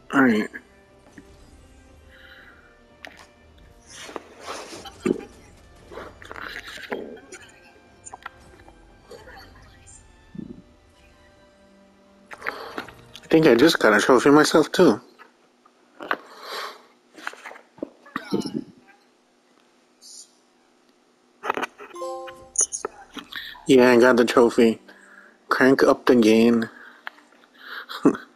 Alright. I think I just got a trophy myself too. Yeah, I got the trophy. Crank up the gain.